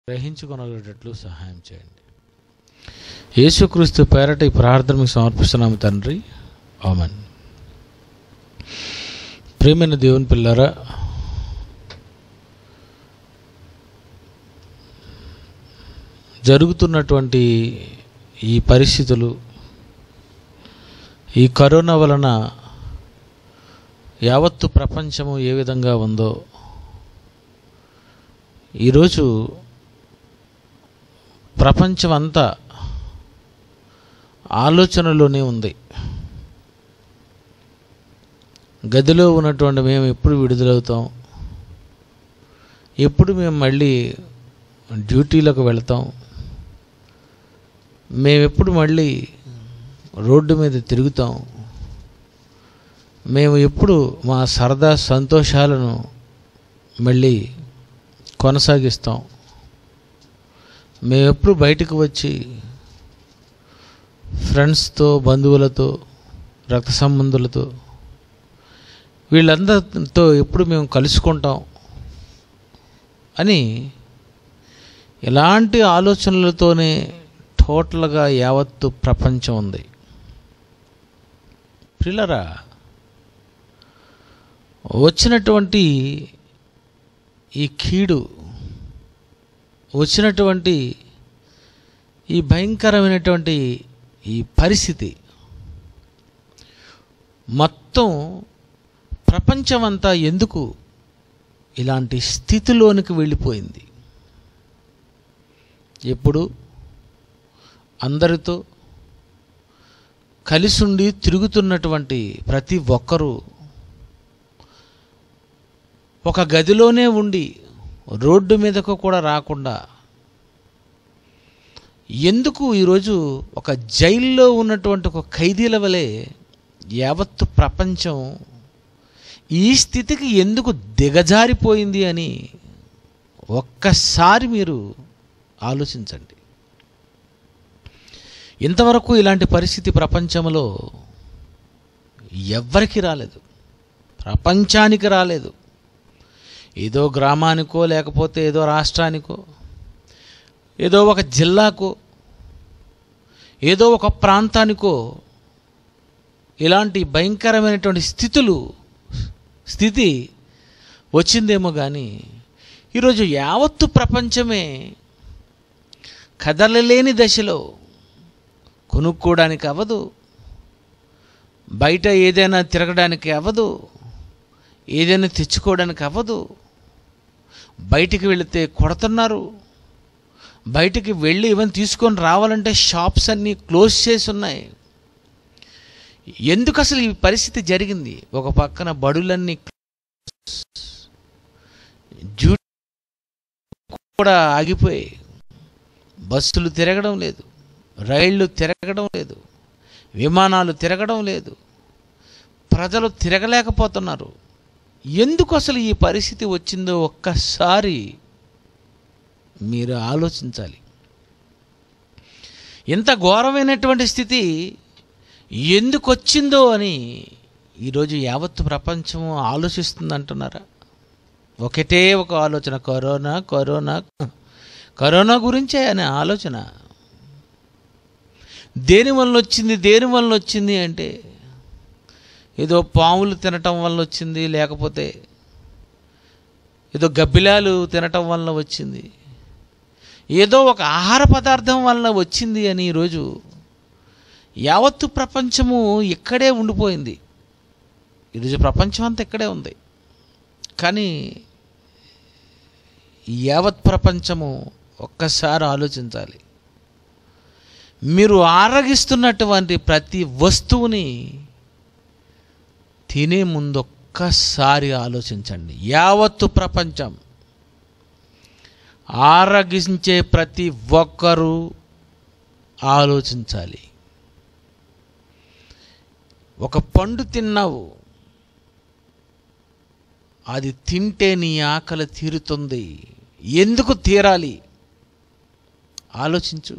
గ్రహించుకొనగలిగేటట్లు సహాయం చేయండి. యేసుక్రీస్తు పేరట ఈ ప్రార్థన మీకు సమర్పిస్తున్నాము తండ్రి, ఆమేన్. ప్రియమైన దేవుని పిల్లారా, జరుగుతున్నటువంటి ఈ పరిస్థితులు, ఈ కరోనా వలన యావత్తు ప్రపంచము ఏ విధంగా ఉందో ఈరోజు ప్రపంచం అంతా ఆలోచనలోనే ఉంది. గదిలో ఉన్నటువంటి మేము ఎప్పుడు విడుదలవుతాం, ఎప్పుడు మేము మళ్ళీ డ్యూటీలకు వెళతాం, మేమెప్పుడు మళ్ళీ రోడ్డు మీద తిరుగుతాం, మేము ఎప్పుడు మా సరదా సంతోషాలను మళ్ళీ కొనసాగిస్తాం, మేము ఎప్పుడు బయటకు వచ్చి ఫ్రెండ్స్తో, బంధువులతో, రక్త సంబంధులతో వీళ్ళందరితో ఎప్పుడు మేము కలుసుకుంటాం అని ఇలాంటి ఆలోచనలతోనే టోటల్గా యావత్తు ప్రపంచం ఉంది. పిల్లరా, వచ్చినటువంటి ఈ కీడు, వచ్చినటువంటి ఈ భయంకరమైనటువంటి ఈ పరిస్థితి మొత్తం ప్రపంచమంతా ఎందుకు ఇలాంటి స్థితిలోనికి వెళ్ళిపోయింది? ఎప్పుడు అందరితో కలిసుండి తిరుగుతున్నటువంటి ప్రతి ఒక్కరూ ఒక గదిలోనే ఉండి రోడ్డు మీదకు కూడా రాకుండా ఎందుకు ఈరోజు ఒక జైల్లో ఉన్నటువంటి ఒక ఖైదీల వలె యావత్తు ప్రపంచం ఈ స్థితికి ఎందుకు దిగజారిపోయింది అని ఒక్కసారి మీరు ఆలోచించండి. ఇంతవరకు ఇలాంటి పరిస్థితి ప్రపంచంలో ఎవ్వరికి రాలేదు, ప్రపంచానికి రాలేదు. ఏదో గ్రామానికో, లేకపోతే ఏదో రాష్ట్రానికో, ఏదో ఒక జిల్లాకో, ఏదో ఒక ప్రాంతానికో ఇలాంటి భయంకరమైనటువంటి స్థితి వచ్చిందేమో కానీ ఈరోజు యావత్తు ప్రపంచమే కదలలేని దశలో, కొనుక్కోవడానికి అవ్వదు, బయట ఏదైనా తిరగడానికి అవ్వదు, ఏదైనా తెచ్చుకోవడానికి అవ్వదు, బయటికి వెళితే కొడుతున్నారు, బయటికి వెళ్ళి ఏమైనా తీసుకొని రావాలంటే షాప్స్ అన్నీ క్లోజ్ చేసి ఉన్నాయి. ఎందుకు అసలు ఈ పరిస్థితి జరిగింది? ఒక పక్కన బడులన్నీ డ్యూటీ కూడా ఆగిపోయి, బస్సులు తిరగడం లేదు, రైళ్ళు తిరగడం లేదు, విమానాలు తిరగడం లేదు, ప్రజలు తిరగలేకపోతున్నారు. ఎందుకు అసలు ఈ పరిస్థితి వచ్చిందో ఒక్కసారి మీరు ఆలోచించాలి. ఇంత ఘోరమైనటువంటి స్థితి ఎందుకు వచ్చిందో అని ఈరోజు యావత్తు ప్రపంచం ఆలోచిస్తుంది అంటున్నారా? ఒకటే ఒక ఆలోచన, కరోనా కరోనా కరోనా గురించే అనే ఆలోచన. దేనివల్ల వచ్చింది అంటే ఏదో పాములు తినటం వల్ల వచ్చింది, లేకపోతే ఏదో గబ్బిలాలు తినటం వల్ల వచ్చింది, ఏదో ఒక ఆహార పదార్థం వల్ల వచ్చింది అని ఈరోజు యావత్తు ప్రపంచము ఇక్కడే ఉండిపోయింది. ఈరోజు ప్రపంచం అంతా ఇక్కడే ఉంది. కానీ యావత్ ప్రపంచము ఒక్కసారి ఆలోచించాలి. మీరు ఆరగిస్తున్నటువంటి ప్రతి వస్తువుని తినే ముందు ఒక్కసారి ఆలోచించండి. యావత్తు ప్రపంచం ఆరగించే ప్రతి ఒక్కరూ ఆలోచించాలి. ఒక పండు తిన్నావు, అది తింటే నీ ఆకలి తీరుతుంది. ఎందుకు తీరాలి? ఆలోచించు.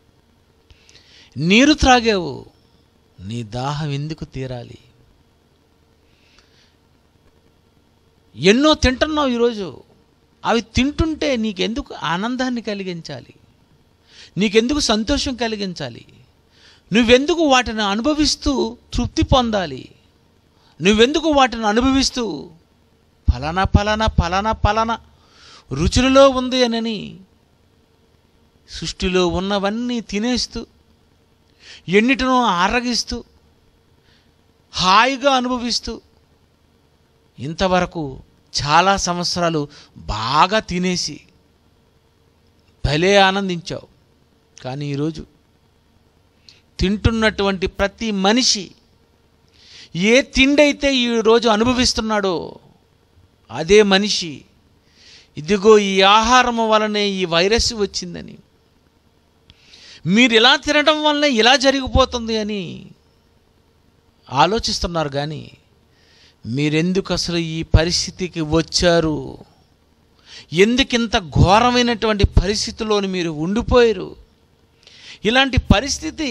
నీరు త్రాగావు, నీ దాహం ఎందుకు తీరాలి? ఎన్నో తింటున్నావు ఈరోజు, అవి తింటుంటే నీకెందుకు ఆనందాన్ని కలిగించాలి? నీకెందుకు సంతోషం కలిగించాలి? నువ్వెందుకు వాటిని అనుభవిస్తూ తృప్తి పొందాలి? నువ్వెందుకు వాటిని అనుభవిస్తూ ఫలానా ఫలానా ఫలానా ఫలానా రుచులలో ఉంది అనని సృష్టిలో ఉన్నవన్నీ తినేస్తూ ఎన్నిటినో ఆరగిస్తూ హాయిగా అనుభవిస్తూ ఇంతవరకు చాలా సంవత్సరాలు బాగా తినేసి భలే ఆనందించావు. కానీ ఈరోజు తింటున్నటువంటి ప్రతి మనిషి ఏ తిండైతే ఈరోజు అనుభవిస్తున్నాడో అదే మనిషి ఇదిగో ఈ ఆహారం వలనే ఈ వైరస్ వచ్చిందని, మీరు ఇలా తినడం వల్లనే ఇలా జరిగిపోతుంది అని ఆలోచిస్తున్నారు. కానీ మీరెందుకు అసలు ఈ పరిస్థితికి వచ్చారు? ఎందుకింత ఘోరమైనటువంటి పరిస్థితిలోని మీరు ఉండిపోయారు? ఇలాంటి పరిస్థితి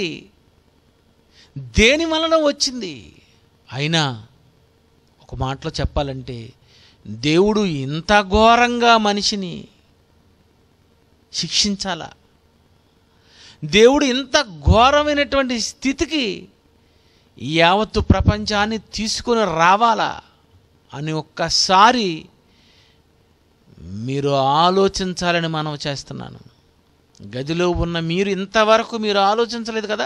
దేని వలన వచ్చింది? అయినా ఒక మాటలో చెప్పాలంటే దేవుడు ఇంత ఘోరంగా మనిషిని శిక్షించాలా? దేవుడు ఇంత ఘోరమైనటువంటి స్థితికి యావత్తు ప్రపంచాన్ని తీసుకొని రావాలా అని ఒక్కసారి మీరు ఆలోచించాలని మనం చేస్తున్నాను. గదిలో ఉన్న మీరు ఇంతవరకు మీరు ఆలోచించలేదు కదా?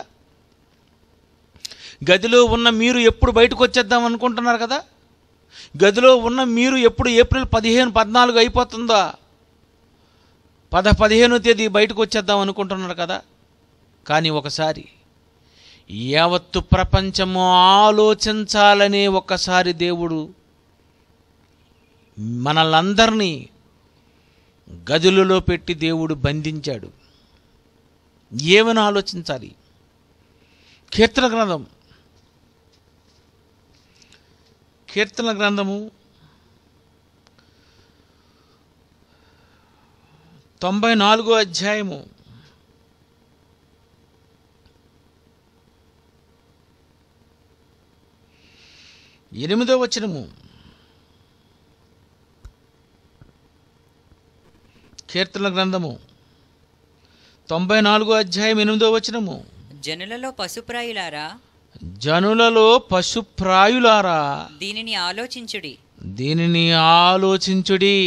గదిలో ఉన్న మీరు ఎప్పుడు బయటకు వచ్చేద్దాం అనుకుంటున్నారు కదా? గదిలో ఉన్న మీరు ఎప్పుడు ఏప్రిల్ 15, 14 అయిపోతుందా 15వ తేదీ బయటకు వచ్చేద్దాం అనుకుంటున్నారు కదా? కానీ ఒకసారి యావత్తు ప్రపంచము ఆలోచించాలనే ఒక్కసారి దేవుడు మనల్నందరినీ గదులలో పెట్టి దేవుడు బంధించాడు. ఏమని ఆలోచించాలి? కీర్తన గ్రంథము 94వ అధ్యాయము 8వ వచనము. కీర్తన గ్రంథము 94వ అధ్యాయం 8వ వచనము. జనులలో పశుప్రాయులారా దీనిని ఆలోచించుడి.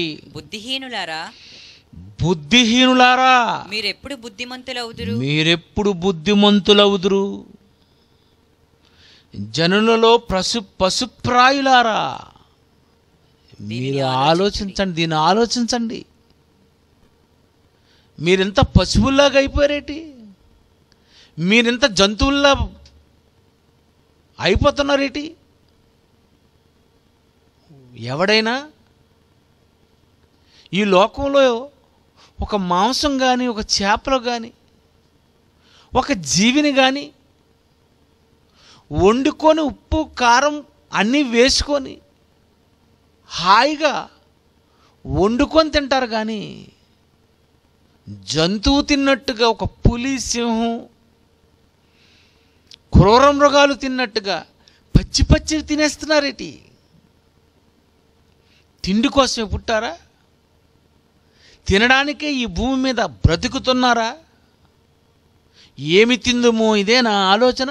బుద్ధిహీనులారా మీరెప్పుడు బుద్ధిమంతులవుదురు. జనులలో పశుప్రాయులారా మీరు ఆలోచించండి. దీన్ని ఆలోచించండి. మీరింత పశువుల్లాగా అయిపోయారేటి? మీరింత జంతువుల్లా అయిపోతున్నారేటి? ఎవడైనా ఈ లోకంలో ఒక మాంసం కానీ, ఒక చేపలు కానీ, ఒక జీవిని కానీ వండుకొని ఉప్పు కారం అన్నీ వేసుకొని హాయిగా వండుకొని తింటారు. కానీ జంతువు తిన్నట్టుగా, ఒక పులి, సింహం, క్రూర మృగాలు తిన్నట్టుగా పచ్చి తినేస్తున్నారేటి? తిండి కోసమే పుట్టారా? తినడానికే ఈ భూమి మీద బ్రతుకుతున్నారా? ఏమి తిందుమో ఇదేనా ఆలోచన?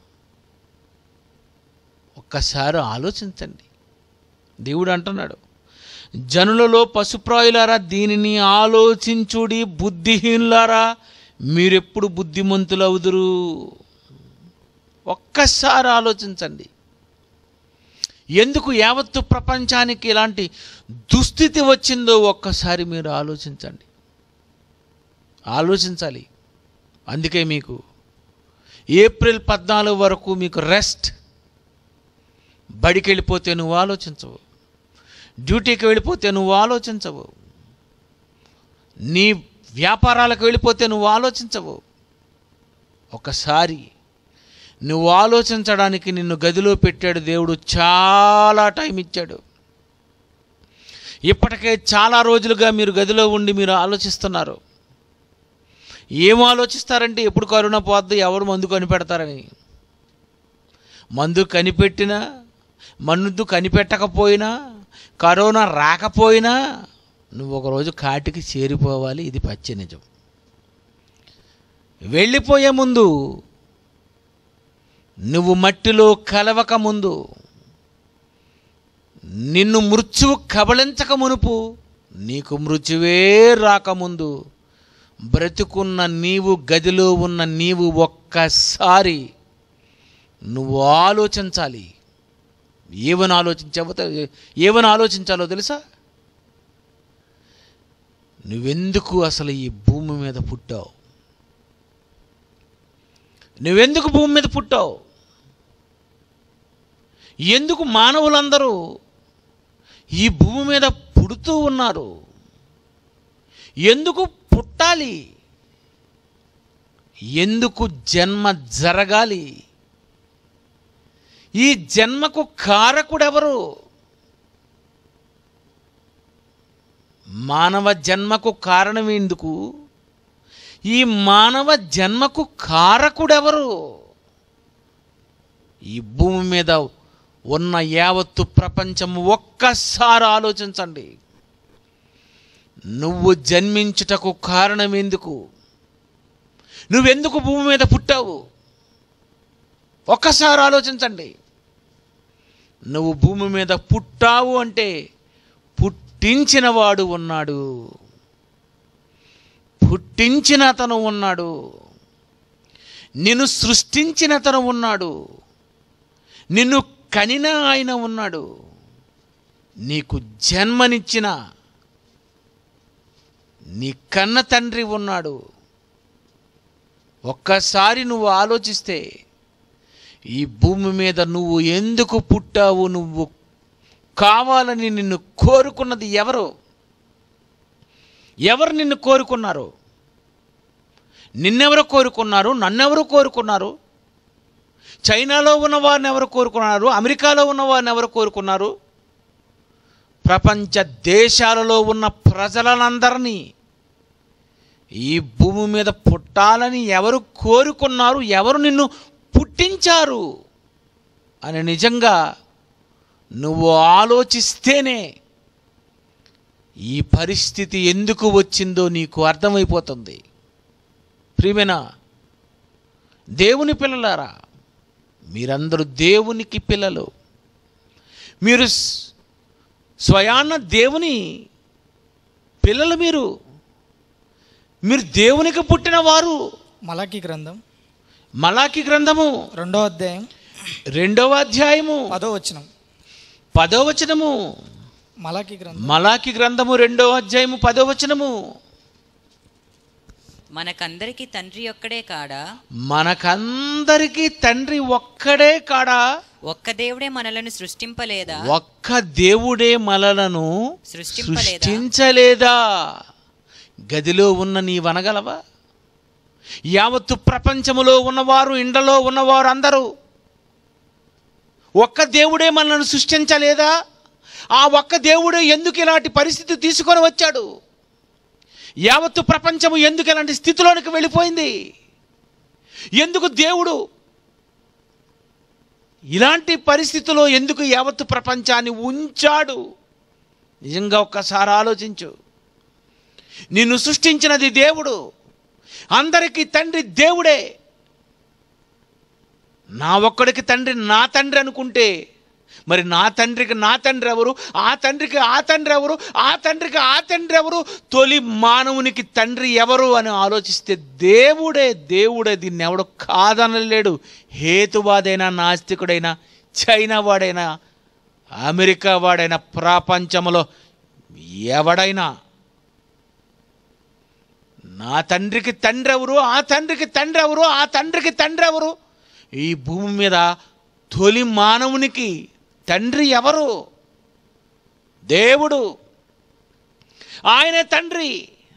ఒక్కసారి ఆలోచించండి. దేవుడు అంటున్నాడు, జనులలో పశుప్రాయులారా దీనిని ఆలోచించుడి. బుద్ధిహీనులారా మీరెప్పుడు బుద్ధిమంతులవుదురు. ఒక్కసారి ఆలోచించండి. ఎందుకు యావత్తు ప్రపంచానికి ఇలాంటి దుస్థితి వచ్చిందో ఒక్కసారి మీరు ఆలోచించాలి. అందుకే మీకు ఏప్రిల్ 14 వరకు మీకు రెస్ట్. బడికి వెళ్ళిపోతే నువ్వు ఆలోచించవు, డ్యూటీకి వెళ్ళిపోతే నువ్వు ఆలోచించవు, నీ వ్యాపారాలకు వెళ్ళిపోతే నువ్వు ఆలోచించవు. ఒకసారి నువ్వు ఆలోచించడానికి నిన్ను గదిలో పెట్టాడు దేవుడు. చాలా టైం ఇచ్చాడు. ఇప్పటికే చాలా రోజులుగా మీరు గదిలో ఉండి మీరు ఆలోచిస్తున్నారు. ఏం ఆలోచిస్తారంటే ఎప్పుడు కరోనా పోద్ది, ఎవరు మందు కనిపెడతారని. మందు కనిపెట్టినా, మందు కనిపెట్టకపోయినా, కరోనా రాకపోయినా నువ్వు ఒకరోజు కాటికి చేరిపోవాలి. ఇది పచ్చి నిజం. వెళ్ళిపోయే ముందు, నువ్వు మట్టిలో కలవక ముందు, నిన్ను మృత్యువు కబళించక మునుపు, నీకు మృత్యువే రాకముందు బ్రతుకున్న నీవు, గదిలో ఉన్న నీవు ఒక్కసారి నువ్వు ఆలోచించాలి. ఏమని ఆలోచించాలో తెలుసా? నువ్వెందుకు అసలు ఈ భూమి మీద పుట్టావు? నువ్వెందుకు భూమి మీద పుట్టావు? ఎందుకు మానవులందరూ ఈ భూమి మీద పుడుతూ ఉన్నారు? ఎందుకు పుట్టాలి? ఎందుకు జన్మ జరగాలి? ఈ జన్మకు కారకుడెవరు? మానవ జన్మకు కారణం ఎందుకు? ఈ మానవ జన్మకు కారకుడెవరు? ఈ భూమి మీద ఉన్న యావత్తు ప్రపంచం ఒక్కసారి ఆలోచించండి. నువ్వు జన్మించుటకు కారణం ఎందుకు? నువ్వెందుకు భూమి మీద పుట్టావు? ఒక్కసారి ఆలోచించండి. నువ్వు భూమి మీద పుట్టావు అంటే పుట్టించినవాడు ఉన్నాడు, పుట్టించిన అతను ఉన్నాడు, నిన్ను సృష్టించిన అతను ఉన్నాడు, నిన్ను కనిన ఆయన ఉన్నాడు, నీకు జన్మనిచ్చిన నీ కన్న తండ్రి ఉన్నాడు. ఒక్కసారి నువ్వు ఆలోచిస్తే ఈ భూమి మీద నువ్వు ఎందుకు పుట్టావు, నువ్వు కావాలని నిన్ను కోరుకున్నది ఎవరు? ఎవరు నిన్ను కోరుకున్నారు? నిన్నెవరు కోరుకున్నారు? నన్నెవరు కోరుకున్నారు? చైనాలో ఉన్న వారిని ఎవరు కోరుకున్నారు? అమెరికాలో ఉన్న వారిని ఎవరు కోరుకున్నారు? ప్రపంచ దేశాలలో ఉన్న ప్రజలందరినీ ఈ భూమి మీద పుట్టాలని ఎవరు కోరుకున్నారు? ఎవరు నిన్ను పుట్టించారు అని నిజంగా నువ్వు ఆలోచిస్తేనే ఈ పరిస్థితి ఎందుకు వచ్చిందో నీకు అర్థమైపోతుంది. ప్రియమైన దేవుని పిల్లలారా, మీరందరూ దేవునికి పిల్లలు. మీరు స్వయాన దేవుని పిల్లలు. మీరు దేవునికి పుట్టిన వారు. మలాకి గ్రంథము 2వ అధ్యాయము 10వ వచనము. మలాకి గ్రంథము 2వ అధ్యాయము 10వ వచనము. మనకందరికి తండ్రి ఒక్కడే కాడా? మనకందరికి తండ్రి ఒక్కడే కాడా? ఒక్క దేవుడే మనలను సృష్టింపలేదా? ఒక్క దేవుడే మనలను సృష్టించలేదా? గదిలో ఉన్న నీవనగలవా? యావత్తు ప్రపంచములో ఉన్నవారు, ఇండ్లలో ఉన్నవారు అందరూ ఒక్క దేవుడే మనల్ని సృష్టించలేదా? ఆ ఒక్క దేవుడే ఎందుకు ఇలాంటి పరిస్థితి తీసుకొని వచ్చాడు? యావత్తు ప్రపంచము ఎందుకు ఇలాంటి స్థితిలోనికి వెళ్ళిపోయింది? ఎందుకు దేవుడు ఇలాంటి పరిస్థితిలో ఎందుకు యావత్తు ప్రపంచాన్ని ఉంచాడు? నిజంగా ఒక్కసారి ఆలోచించు. నిన్ను సృష్టించినది దేవుడు. అందరికీ తండ్రి దేవుడే. నా ఒక్కడికి తండ్రి నా తండ్రి అనుకుంటే మరి నా తండ్రికి నా తండ్రి ఎవరు? ఆ తండ్రికి ఆ తండ్రి ఎవరు? ఆ తండ్రికి ఆ తండ్రి ఎవరు? తొలి మానవునికి తండ్రి ఎవరు అని ఆలోచిస్తే దేవుడే. దీన్ని ఎవడు కాదనలేడు. హేతువాదైనా, నాస్తికుడైనా, చైనా వాడైనా, అమెరికా వాడైనా, ప్రపంచంలో ఎవడైనా నా తండ్రికి తండ్రి ఎవరు? ఆ తండ్రికి తండ్రి ఎవరు? ఆ తండ్రికి తండ్రి ఎవరు? ఈ భూమి మీద తొలి మానవునికి తండ్రి ఎవరు? దేవుడు. ఆయనే తండ్రి.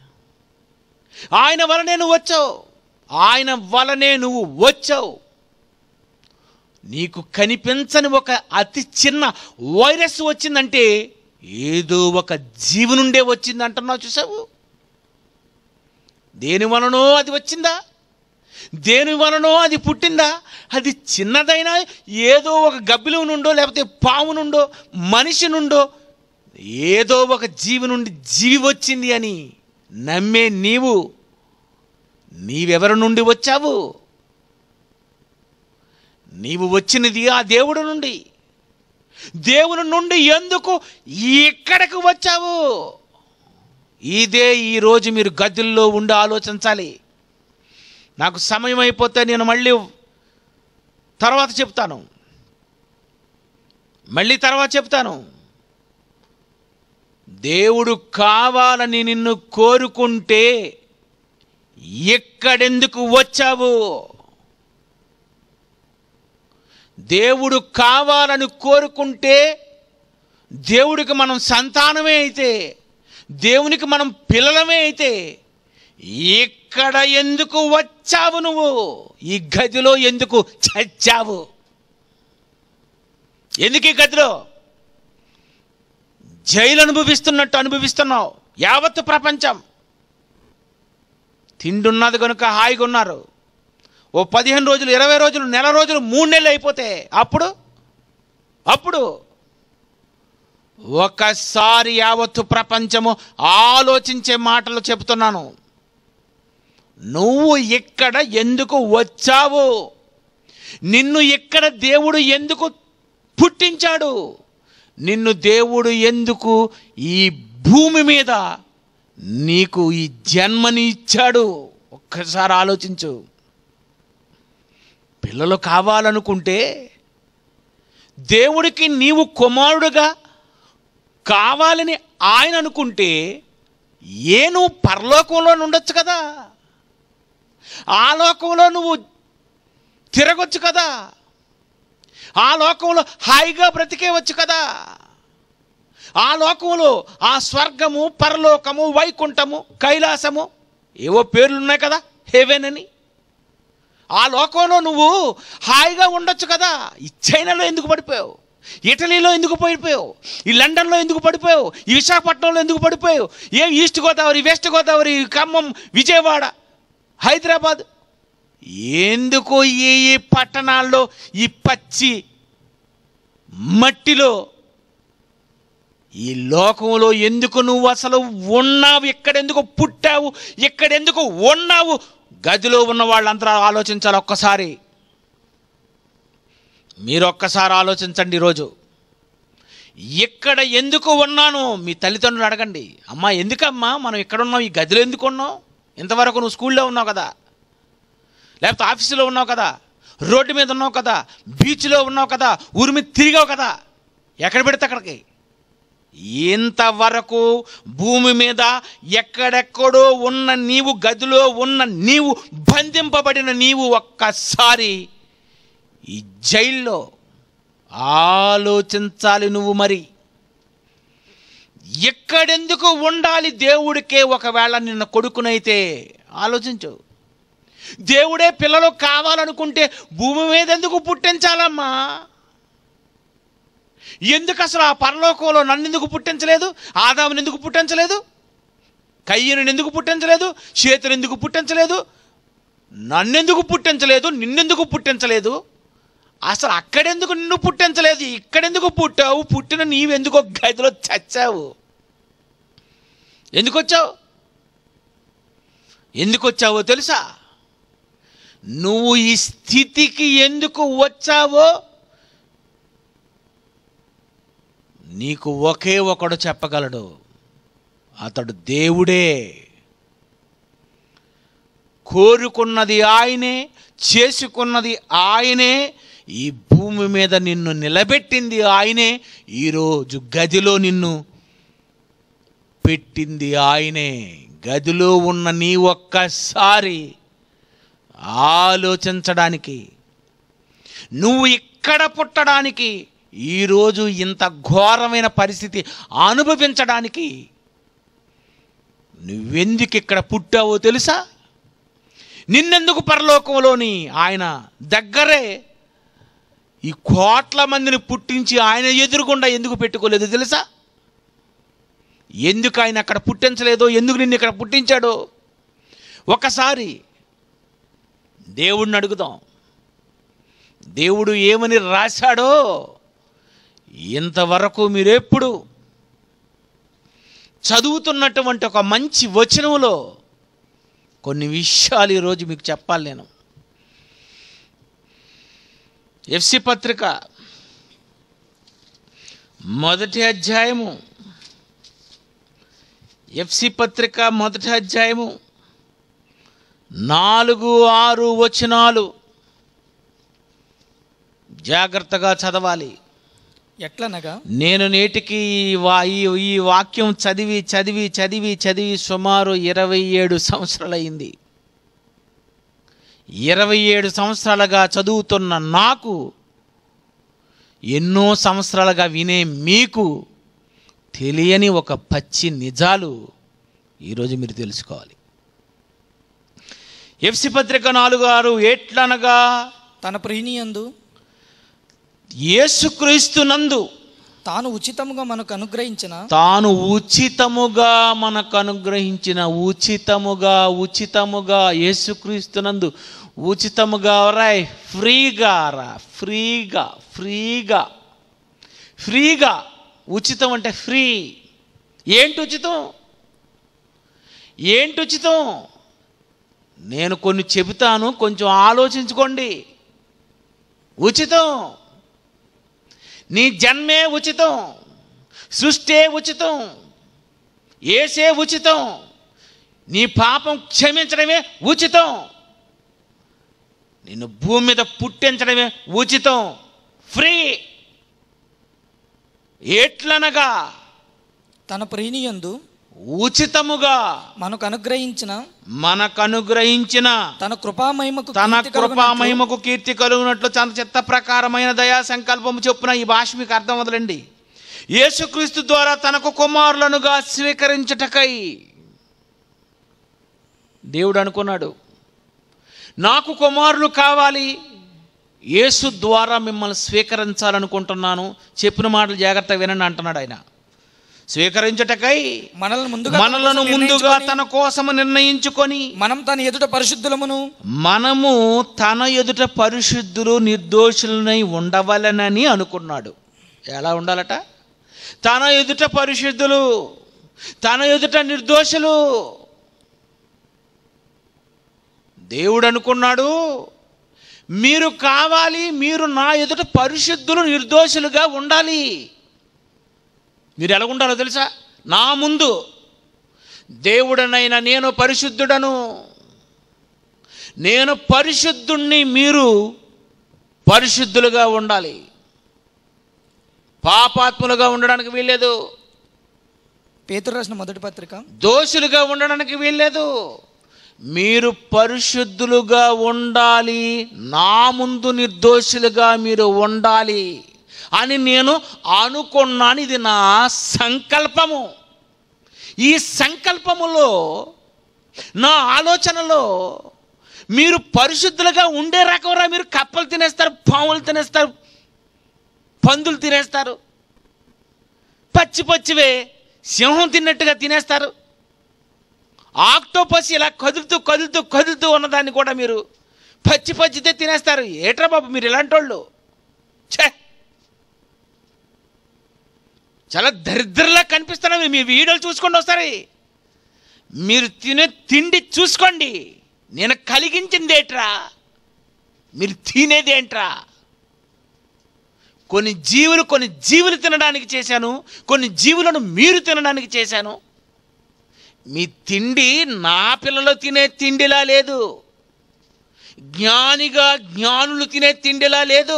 ఆయన వలనే నువ్వు వచ్చావు. ఆయన వలనే నువ్వు వచ్చావు. నీకు కనిపించని ఒక అతి చిన్న వైరస్ వచ్చిందంటే ఏదో ఒక జీవి నుండే వచ్చింది అంటున్నావు. చూసావు? దేని వలనో అది వచ్చిందా? దేని వలనో అది పుట్టిందా? అది చిన్నదైనా ఏదో ఒక గబ్బిలో నుండో, లేకపోతే పాము నుండో, మనిషి నుండో, ఏదో ఒక జీవి నుండి జీవి వచ్చింది అని నమ్మే నీవెవరి నుండి వచ్చావు? నీవు వచ్చినది ఆ దేవుడి నుండి. దేవుని నుండి ఎందుకు ఇక్కడికి వచ్చావు? ఇదే ఈరోజు మీరు గదుల్లో ఉండి ఆలోచించాలి. నాకు సమయం అయిపోతే నేను మళ్ళీ తర్వాత చెప్తాను. దేవుడు కావాలని నిన్ను కోరుకుంటే ఇక్కడెందుకు వచ్చావు? దేవుడు కావాలని కోరుకుంటే, దేవుడికి మనం సంతానమే అయితే, దేవునికి మనం పిల్లలమే అయితే, ఇక్కడ ఎందుకు వచ్చావు? నువ్వు ఈ గదిలో ఎందుకు చచ్చావు? ఎందుకు ఈ గదిలో జైలు అనుభవిస్తున్నట్టు అనుభవిస్తున్నావు? యావత్తు ప్రపంచం తిండున్నది కనుక హాయిగా ఉన్నారు. ఓ 15 రోజులు, 20 రోజులు, నెల రోజులు, 3 నెలలు అయిపోతే అప్పుడు ఒకసారి యావత్తు ప్రపంచము ఆలోచించే మాటలు చెబుతున్నాను. నువ్వు ఇక్కడ ఎందుకు వచ్చావు? నిన్ను ఇక్కడ దేవుడు ఎందుకు పుట్టించాడు? నిన్ను దేవుడు ఎందుకు ఈ భూమి మీద నీకు ఈ జన్మని ఇచ్చాడు? ఒక్కసారి ఆలోచించు. పిల్లలు కావాలనుకుంటే, దేవుడికి నీవు కుమారుడుగా కావాలని ఆయన అనుకుంటే, నువ్వు పరలోకంలో ఉండొచ్చు కదా, ఆ లోకంలో నువ్వు తిరగొచ్చు కదా, ఆ లోకంలో హాయిగా బ్రతికేవచ్చు కదా. ఆ లోకంలో ఆ స్వర్గము, పరలోకము, వైకుంఠము, కైలాసము, ఏవో పేర్లున్నాయి కదా, హెవెన్ అని. ఆ లోకంలో నువ్వు హాయిగా ఉండొచ్చు కదా. ఈ చైనాలో ఎందుకు పడిపోయావు? ఇటలీలో ఎందుకు పడిపోయావు? ఈ లండన్లో ఎందుకు పడిపోయావు? ఈ విశాఖపట్నంలో ఎందుకు పడిపోయావు? ఈస్ట్ గోదావరి, వెస్ట్ గోదావరి, ఖమ్మం, విజయవాడ, హైదరాబాద్, ఎందుకు ఈ పట్టణాల్లో ఈ పచ్చి మట్టిలో ఈ లోకంలో ఎందుకు నువ్వు అసలు ఉన్నావు? ఎక్కడెందుకు పుట్టావు? ఎక్కడెందుకు ఉన్నావు? గదిలో ఉన్న వాళ్ళంతా ఆలోచించాలి. ఒక్కసారి మీరు ఒక్కసారి ఆలోచించండి. ఈరోజు ఇక్కడ ఎందుకు ఉన్నాను? మీ తల్లిదండ్రులు అడగండి. అమ్మా ఎందుకమ్మా మనం ఇక్కడ ఉన్నావు? ఈ గదిలో ఎందుకు ఉన్నావు? ఇంతవరకు నువ్వు స్కూల్లో ఉన్నావు కదా, లేకపోతే ఆఫీసులో ఉన్నావు కదా, రోడ్డు మీద ఉన్నావు కదా, బీచ్లో ఉన్నావు కదా, ఊరి మీద తిరిగావు కదా, ఎక్కడ పెడితే అక్కడికి. ఇంతవరకు భూమి మీద ఎక్కడెక్కడో ఉన్న నీవు, గదిలో ఉన్న నీవు, బంధింపబడిన నీవు ఒక్కసారి ఈ జైల్లో ఆలోచించాలి. నువ్వు మరి ఎక్కడెందుకు ఉండాలి? దేవుడికే ఒకవేళ నిన్న కొడుకునైతే ఆలోచించు. దేవుడే పిల్లలు కావాలనుకుంటే భూమి మీద ఎందుకు పుట్టించాలమ్మా? ఎందుకు అసలు ఆ పరలోకంలో నన్ను ఎందుకు పుట్టించలేదు? ఆదాముని ఎందుకు పుట్టించలేదు? కయ్యను ఎందుకు పుట్టించలేదు? చేతును ఎందుకు పుట్టించలేదు? నన్నెందుకు పుట్టించలేదు? నిన్నెందుకు పుట్టించలేదు? అసలు అక్కడెందుకు నిన్ను పుట్టించలేదు? ఇక్కడెందుకు పుట్టావు? పుట్టిన నీవెందుకో గదిలో చచ్చావు. ఎందుకు వచ్చావో తెలుసా? నువ్వు ఈ స్థితికి ఎందుకు వచ్చావో నీకు ఒకే ఒకడు చెప్పగలడు. అతడు దేవుడే. కోరుకున్నది ఆయనే, చేసుకున్నది ఆయనే, ఈ భూమి మీద నిన్ను నిలబెట్టింది ఆయనే, ఈరోజు గదిలో నిన్ను పెట్టింది ఆయనే. గదిలో ఉన్న నీ ఒక్కసారి ఆలోచించడానికి, నువ్వు ఇక్కడ పుట్టడానికి, ఈరోజు ఇంత ఘోరమైన పరిస్థితి అనుభవించడానికి నువ్వెందుకు ఇక్కడ పుట్టావో తెలుసా? నిన్నెందుకు పరలోకంలోని ఆయన దగ్గరే ఈ కోట్ల మందిని పుట్టించి ఆయన ఎదురుగుండా ఎందుకు పెట్టుకోలేదు తెలుసా? ఎందుకు ఆయన అక్కడ పుట్టించలేదో, ఎందుకు నిన్ను ఇక్కడ పుట్టించాడో ఒకసారి దేవుడిని అడుగుదాం. దేవుడు ఏమని రాశాడో ఇంతవరకు మీరెప్పుడు చదువుతున్నటువంటి ఒక మంచి వచనములో కొన్ని విషయాలు ఈరోజు మీకు చెప్పాలి నేను. ఎఫ్సి పత్రిక మొదటి అధ్యాయము, ఎఫ్సి పత్రిక మొదటి అధ్యాయము 4-6 వచనాలు జాగ్రత్తగా చదవాలి. ఎట్లనగా నేను నేటికి ఈ వాక్యం చదివి చదివి చదివి చదివి సుమారు 27 సంవత్సరాలయ్యింది. 27 సంవత్సరాలుగా చదువుతున్న నాకు, ఎన్నో సంవత్సరాలుగా వినే మీకు తెలియని ఒక పచ్చి నిజాలు ఈరోజు మీరు తెలుసుకోవాలి. ఎఫ్సి పత్రిక 4:6 ఎట్లనగా తన ప్రియనియందు యేసుక్రీస్తునందు తాను ఉచితముగా మనకు అనుగ్రహించిన ఉచితముగా యేసుక్రీస్తునందు ఉచితముగా ఫ్రీగా ఉచితం అంటే ఫ్రీ. ఏంటి ఉచితం? నేను కొన్ని చెబుతాను, కొంచెం ఆలోచించుకోండి. ఉచితం, నీ జన్మే ఉచితం, సృష్టే ఉచితం, యేసే ఉచితం, నీ పాపం క్షమించడమే ఉచితం, నిన్ను భూమి మీద పుట్టించడమే ఉచితం, ఫ్రీ. ఎట్లనగా తన ప్రియనియందు ఉచితముగా మనకు అనుగ్రహించిన తన కృపామహిమకు కీర్తి కలుగునట్లు తన చిత్త ప్రకారమైన దయా సంకల్పము చొప్పున, ఈ భాష మీకు అర్థం వదలండి, యేసుక్రీస్తు ద్వారా తనకు కుమారులనుగా స్వీకరించుటకై దేవుడు అనుకున్నాడు. నాకు కుమారులు కావాలి, యేసు ద్వారా మిమ్మల్ని స్వీకరించాలనుకుంటున్నాను. చెప్పిన మాటలు జాగ్రత్తగా వినండి అంటున్నాడు ఆయన. స్వీకరించుటకై మనలను ముందుగా తన కోసము నిర్ణయించుకొని మనము తన ఎదుట పరిశుద్ధులు నిర్దోషులనై ఉండవలెనని అనుకున్నాడు. ఎలా ఉండాలట? తన ఎదుట పరిశుద్ధులు, తన ఎదుట నిర్దోషులు. దేవుడు అనుకున్నాడు, మీరు కావాలి, మీరు నా ఎదుట పరిశుద్ధులు నిర్దోషులుగా ఉండాలి. మీరు ఎలా ఉండాలో తెలుసా? నా ముందు దేవుడనైనా నేను పరిశుద్ధుడను, నేను పరిశుద్ధుణ్ణి, మీరు పరిశుద్ధులుగా ఉండాలి. పాపాత్ములుగా ఉండడానికి వీల్లేదు. పేతురు రాసిన మొదటి పత్రిక దోషులుగా ఉండడానికి వీల్లేదు. మీరు పరిశుద్ధులుగా ఉండాలి, నా ముందు నిర్దోషులుగా మీరు ఉండాలి అని నేను అనుకున్నాను. ఇది నా సంకల్పము. ఈ సంకల్పములో, నా ఆలోచనలో మీరు పరిశుద్ధులుగా ఉండే రకంరా. మీరు కప్పలు తినేస్తారు, పాములు తినేస్తారు, పందులు తినేస్తారు, పచ్చివే సింహం తిన్నట్టుగా తినేస్తారు. ఆక్టోపస్ ఇలా కదులుతూ ఉన్నదాన్ని కూడా మీరు పచ్చితే తినేస్తారు. ఏట్రా బాబు మీరు ఇలాంటి వాళ్ళు? ఛే, చాలా దరిద్రంలా కనిపిస్తున్నారు. మీ వీడియోలు చూసుకోండి ఒకసారి. మీరు తినే తిండి చూసుకోండి. నేను కలిగించింది ఏంట్రా, మీరు తినేది ఏంట్రా? కొన్ని జీవులు తినడానికి చేశాను, కొన్ని జీవులను మీరు తినడానికి చేశాను. మీ తిండి నా పిల్లలు తినే తిండిలా లేదు, జ్ఞానులు తినే తిండిలా లేదు.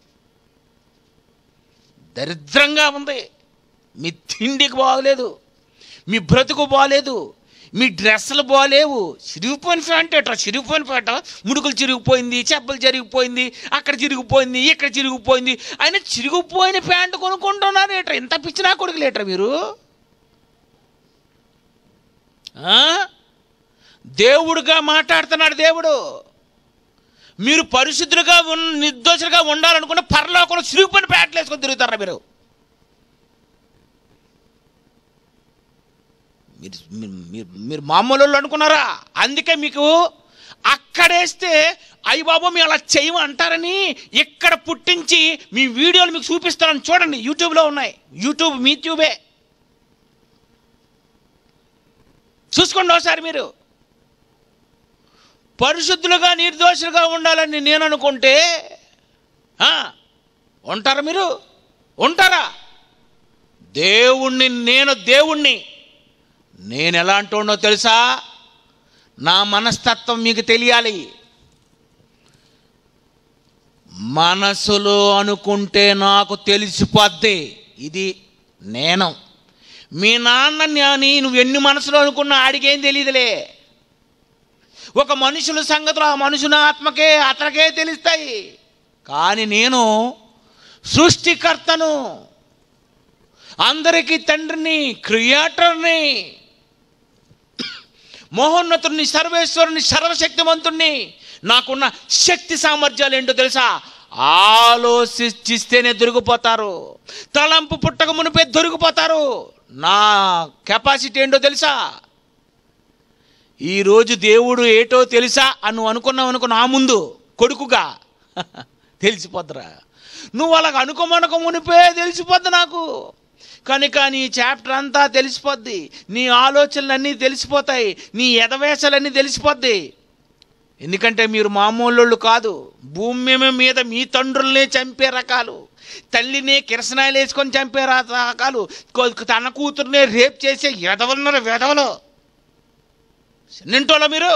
దరిద్రంగా ఉంది. మీ తిండికి బాగలేదు, మీ బ్రతుకు బాగలేదు, మీ డ్రెస్సులు బాగలేవు. చిరిగిపోయిన ప్యాంట్ ఎట్రా, చిరిగిపోయిన ప్యాంట, ముడుకులు చిరిగిపోయింది, చెప్పులు చిరిగిపోయింది, అక్కడ చిరిగిపోయింది, ఇక్కడ చిరిగిపోయింది. అయినా చిరిగిపోయిన ప్యాంటు కొనుక్కుంటున్నారు ఏట్రా? ఇంత పిచ్చినా కొడుకు లేట్రా మీరు? దేవుడుగా మాట్లాడుతున్నాడు దేవుడు. మీరు పరిశుద్ధులుగా నిర్దోషులుగా ఉండాలనుకున్న పరలోకంలో చిరిగిపోయిన ప్యాంట్లు వేసుకొని తిరుగుతారా మీరు? మీరు మామూలు అనుకున్నారా? అందుకే మీకు అక్కడేస్తే అయ్యి బాబు మీ అలా చేయమంటారని ఇక్కడ పుట్టించి మీ వీడియోలు మీకు చూపిస్తానని చూడండి. యూట్యూబ్లో ఉన్నాయి. యూట్యూబ్ మీ ట్యూబే. చూసుకోండి ఒకసారి మీరు. పరిశుద్ధులుగా నిర్దోషులుగా ఉండాలని నేను అనుకుంటే ఉంటారా మీరు? ఉంటారా? దేవుణ్ణి నేను ఎలాంటోనో తెలుసా? నా మనస్తత్వం మీకు తెలియాలి. మనసులో అనుకుంటే నాకు తెలిసిపోద్ది ఇది నేను. మీ నాన్నని అని నువ్వు ఎన్ని మనసులో అనుకున్నా ఆడికేం తెలియదులే. ఒక మనుషుల సంగతులు ఆ మనుషుల ఆత్మకే అతనికే తెలుస్తాయి. కానీ నేను సృష్టికర్తను, అందరికీ తండ్రిని, క్రియేటర్ని, మహోన్నతుడిని, సర్వేశ్వరుని, సర్వశక్తివంతుణ్ణి. నాకున్న శక్తి సామర్థ్యాలు ఏంటో తెలుసా? ఆలోచిస్తేనే దొరికిపోతారు. తలంపు పుట్టక మునిపే దొరికిపోతారు. నా కెపాసిటీ ఏంటో తెలుసా? ఈరోజు దేవుడు ఏటో తెలుసా అని నువ్వు అనుకున్నావు నా ముందు కొడుకుగా తెలిసిపోద్దురా. నువ్వు అలాగ అనుకోమనక మునిపే తెలిసిపోద్ది నాకు. కనుక నీ చాప్టర్ అంతా తెలిసిపోద్ది, నీ ఆలోచనలన్నీ తెలిసిపోతాయి, నీ ఎదవేశాలన్నీ తెలిసిపోద్ది. ఎందుకంటే మీరు మామూలు కాదు. భూమి మీద మీ తండ్రుల్నే చంపే రకాలు, తల్లినే కిరసనాయలు వేసుకొని చంపే రకాలు, తన కూతురునే రేప్ చేసే వెధవలున్నారు. వెధవలు నింటోలా మీరు?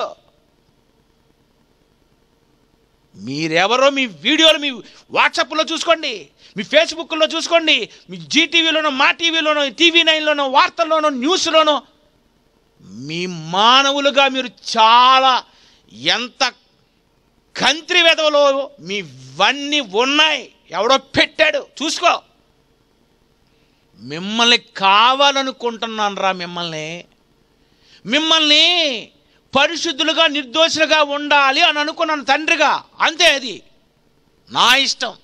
మీరెవరో మీ వీడియోలు మీ వాట్సాప్లో చూసుకోండి, మీ ఫేస్బుక్లో చూసుకోండి, మీ జీటీవీలోనో, మా టీవీలోనో, TV9లోనో, వార్తల్లోనో, న్యూస్లోనో. మీ మానవులుగా మీరు చాలా ఎంత కంత్రి వెధవలో మీవన్నీ ఉన్నాయి. ఎవడో పెట్టాడు చూసుకో. మిమ్మల్ని కావాలనుకుంటున్నాను రా. మిమ్మల్ని పరిశుద్ధులుగా నిర్దోషులుగా ఉండాలి అని అనుకున్నాను తండ్రిగా. అంతే, అది నా ఇష్టం.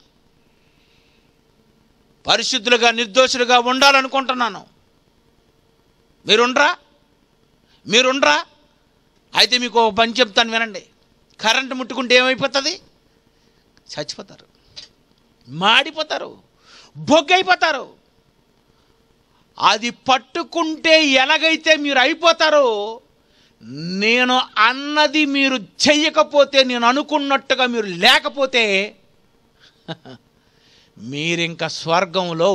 పరిశుద్ధులుగా నిర్దోషులుగా ఉండాలనుకుంటున్నాను. మీరుండ్రా? అయితే మీకు ఒక పని చెప్తాను వినండి. కరెంటు ముట్టుకుంటే ఏమైపోతుంది? చచ్చిపోతారు, మాడిపోతారు, బొగ్గైపోతారు. అది పట్టుకుంటే ఎలాగైతే మీరు అయిపోతారో, నేను అన్నది మీరు చెయ్యకపోతే, నేను అనుకున్నట్టుగా మీరు లేకపోతే మీరింక స్వర్గంలో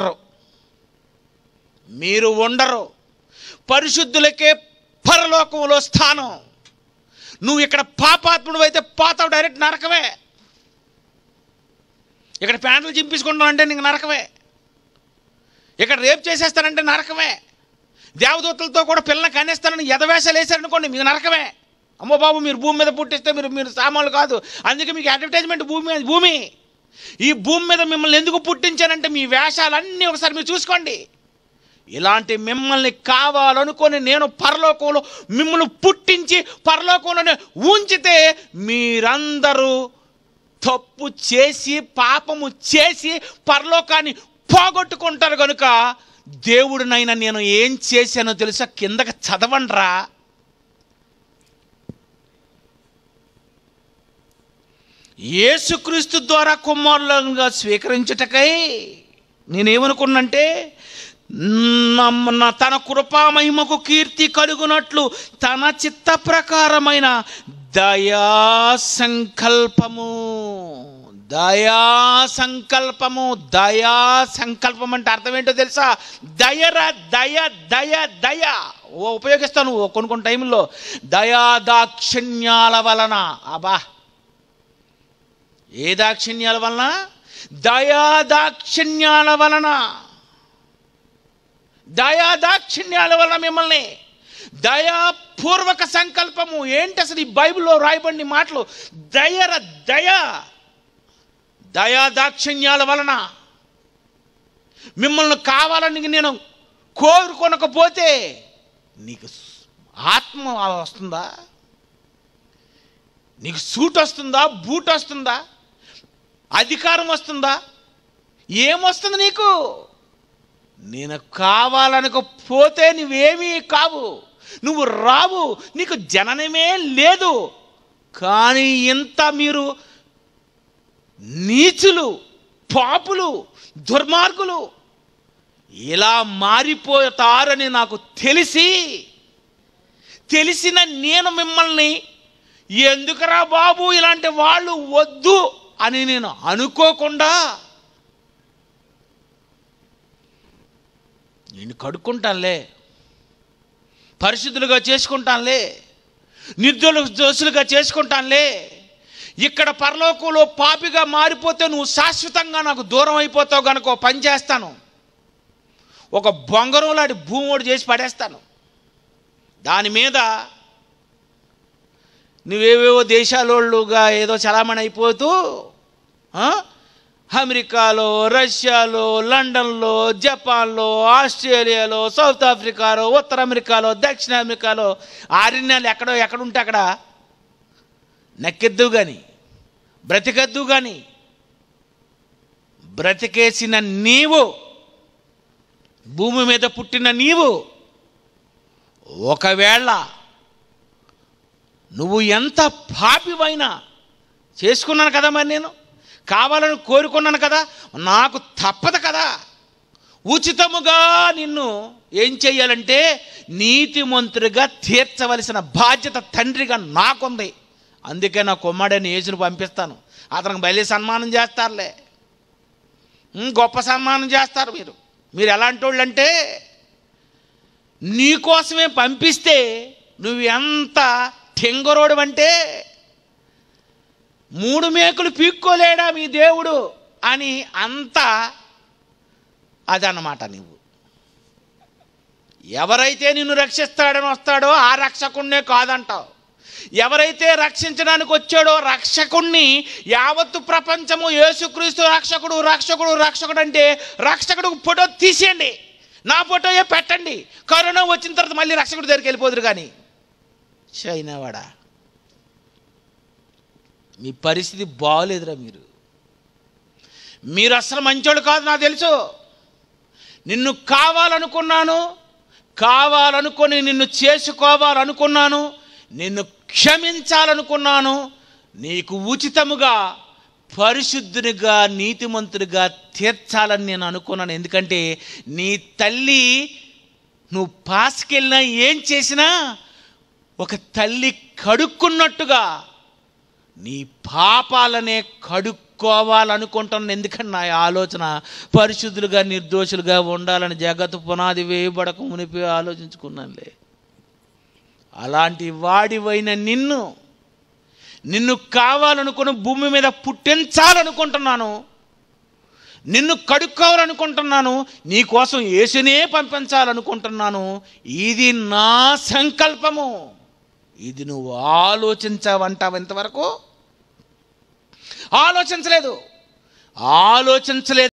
ఉండరు. పరిశుద్ధులకే పరలోకంలో స్థానం. నువ్వు ఇక్కడ పాపాత్ముడు అయితే పోతావు, డైరెక్ట్ నరకమే. ఇక్కడ ప్యాంట్లు చింపించుకుంటావు అంటే నీకు నరకమే. ఇక్కడ రేపు చేసేస్తానంటే నరకమే. దేవదూతలతో కూడా పిల్లల్ని కనేస్తానని ఎదవేశాలు వేశారనుకోండి, మీకు నరకమే. అమ్మో బాబు, మీరు భూమి మీద పుట్టిస్తే మీరు సామాన్లు కాదు, అందుకే మీకు అడ్వర్టైజ్మెంట్ భూమి. ఈ భూమి మీద మిమ్మల్ని ఎందుకు పుట్టించానంటే మీ వేషాలన్నీ ఒకసారి మీరు చూసుకోండి. ఇలాంటి మిమ్మల్ని కావాలనుకొని నేను పరలోకంలో మిమ్మల్ని పుట్టించి పరలోకంలోనే ఉంచితే మీరందరూ తప్పు చేసి పాపము చేసి పరలోకాన్ని పోగొట్టుకుంటారు. కనుక దేవుడినైనా నేను ఏం చేశానో తెలుసా? కిందకి చదవండ్రా. యేసుక్రీస్తు ద్వారా కుమారులుగా స్వీకరించుటకై నేనేమనుకున్నంటే, తన కృపా మహిమకు కీర్తి కలుగునట్లు తన చిత్త ప్రకారమైన దయా సంకల్పం అంటే అర్థం ఏంటో తెలుసా? దయ ఉపయోగిస్తాను కొన్ని టైంలో. దయాదాక్షిణ్యాల వలన. ఏ దాక్షిణ్యాల వలన? దయాదాక్షిణ్యాల వలన మిమ్మల్ని. దయాపూర్వక సంకల్పము ఏంటి అసలు? ఈ బైబిల్లో రాయబడిన మాటలు. దయాదాక్షిణ్యాల వలన మిమ్మల్ని కావాలని నేను కోరుకొనకపోతే నీకు ఆత్మ వస్తుందా? నీకు సూట్ వస్తుందా? బూట్ వస్తుందా? అధికారం వస్తుందా? ఏమొస్తుంది నీకు? నేను కావాలనకపోతే నువ్వేమీ కావు, నువ్వు రావు, నీకు జననమే లేదు. కానీ ఇంత మీరు నీచులు, పాపులు, దుర్మార్గులు ఇలా మారిపోతారని నాకు తెలిసి తెలిసిన నేను మిమ్మల్ని ఎందుకురా బాబు ఇలాంటి వాళ్ళు వద్దు అని నేను అనుకోకుండా నేను కడుక్కుంటానులే, పరిశుద్ధులుగా చేసుకుంటానులే, నిర్దోషులుగా చేసుకుంటానులే, ఇక్కడ పరలోకంలో పాపిగా మారిపోతే నువ్వు శాశ్వతంగా నాకు దూరం అయిపోతావు కనుక ఒక పని చేస్తాను, ఒక బొంగరంలాంటి భూమి ఒకటి చేసి పడేస్తాను, దాని మీద నువ్వేవేవో దేశాలోళ్ళుగా ఏదో చలామణి అయిపోతూ అమెరికాలో, రష్యాలో, లండన్లో, జపాన్లో, ఆస్ట్రేలియాలో, సౌత్ ఆఫ్రికాలో, ఉత్తర అమెరికాలో, దక్షిణ అమెరికాలో, ఆరణ్యాలు ఎక్కడుంటే అక్కడ నక్కెద్దు కానీ బ్రతికద్దు కానీ బ్రతికేసిన నీవు, భూమి మీద పుట్టిన నీవు, ఒకవేళ నువ్వు ఎంత పాపివైనా చేసుకున్నాను కదా, మరి నేను కావాలని కోరుకున్నాను కదా, నాకు తప్పదు కదా, ఉచితముగా నిన్ను ఏం చెయ్యాలంటే నీతిమంతుడిగా తీర్చవలసిన బాధ్యత తండ్రిగా నాకుంది. అందుకే నా కుమారుడైన యేసుని పంపిస్తాను. అతనికి బయలు సన్మానం చేస్తారులే, గొప్ప సన్మానం చేస్తారు. మీరు ఎలాంటి వాళ్ళు అంటే నీకోసమే పంపిస్తే నువ్వు ఎంత టెంగరోడు అంటే 3 మేకులు పీక్కోలేడా మీ దేవుడు అని అంత అదన్నమాట. నువ్వు ఎవరైతే నిన్ను రక్షిస్తాడని వస్తాడో ఆ రక్షకుణ్ణే కాదంటావు. ఎవరైతే రక్షించడానికి వచ్చాడో రక్షకుణ్ణి యావత్తు ప్రపంచము యేసుక్రీస్తు రక్షకుడు రక్షకుడు రక్షకుడు అంటే రక్షకుడు ఫోటో తీసేయండి, నా ఫోటోయే పెట్టండి. కరోనా వచ్చిన తర్వాత మళ్ళీ రక్షకుడి దగ్గరికి వెళ్ళిపోదురు. కానీ చైనావాడా, మీ పరిస్థితి బాగోలేదురా. మీరు అసలు మంచోడు కాదు, నాకు తెలుసు. నిన్ను కావాలనుకొని నిన్ను చేసుకోవాలనుకున్నాను, నిన్ను క్షమించాలనుకున్నాను, నీకు ఉచితముగా పరిశుద్ధునిగా నీతిమంతుడిగా తీర్చాలని నేను అనుకున్నాను. ఎందుకంటే నీ తల్లి నువ్వు పాసుకెళ్ళినా ఏం చేసినా ఒక తల్లి కడుక్కున్నట్టుగా నీ పాపాలనే కడుక్కోవాలనుకుంటున్నాను. ఎందుకంటే నా ఆలోచన పరిశుద్ధులుగా నిర్దోషులుగా ఉండాలని జగత్తు పునాది వేయబడక మునిపి ఆలోచించుకున్నానులే. అలాంటి వాడివైన నిన్ను కావాలనుకుని భూమి మీద పుట్టించాలనుకుంటున్నాను, నిన్ను కడుక్కోవాలనుకుంటున్నాను, నీకోసం యేసునే పంపించాలనుకుంటున్నాను. ఇది నా సంకల్పము. ఇది నువ్వు ఆలోచించావంటావు. ఇంతవరకు ఆలోచించలేదు.